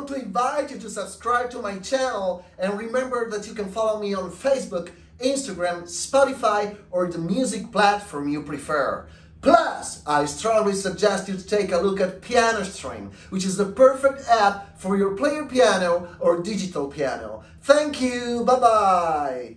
want to invite you to subscribe to my channel, and remember that you can follow me on Facebook, Instagram, Spotify, or the music platform you prefer. Plus, I strongly suggest you to take a look at PianoStream, which is the perfect app for your player piano or digital piano. Thank you, bye-bye!